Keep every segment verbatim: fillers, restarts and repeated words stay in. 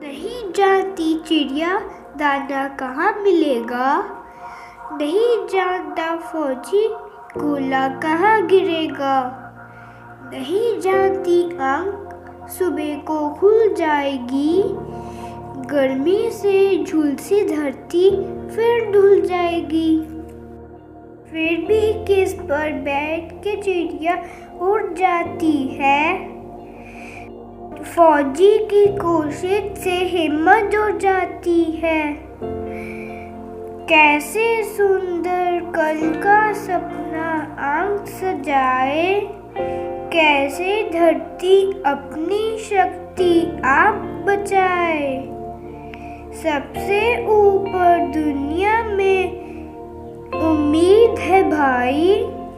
नहीं जानती चिड़िया दाना कहाँ मिलेगा, नहीं जानता फौजी गोला कहाँ गिरेगा, नहीं जानती आँख सुबह को खुल जाएगी, गर्मी से झुलसी धरती फिर धुल जाएगी। फिर भी किस पर बैठ के चिड़िया उड़ जाती है, फौजी की कोशिश से हिम्मत जुड़ जाती है। कैसे सुंदर कल का सपना आँख सजाए, कैसे धरती अपनी शक्ति आप बचाए। सबसे ऊपर दुनिया में उम्मीद है भाई,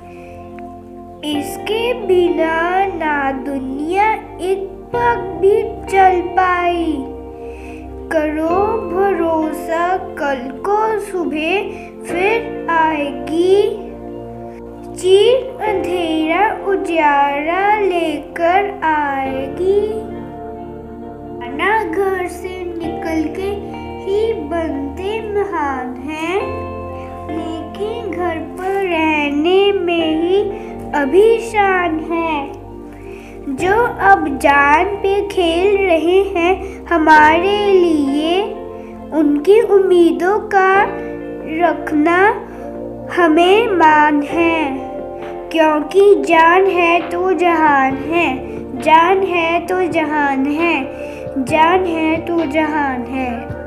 इसके बिना ना दुनिया एक पग भी चल पाई। करो भरोसा कल को सुबह फिर आएगी, चीर अंधेरा उजाला लेकर आएगी। ना घर से निकल के ही बनते महान हैं, लेकिन घर पर रहने में ही अभी शान है। जो अब जान पे खेल रहे हैं हमारे लिए, उनकी उम्मीदों का रखना हमें मान है। क्योंकि जान है तो जहान है, जान है तो जहान है, जान है तो जहान है।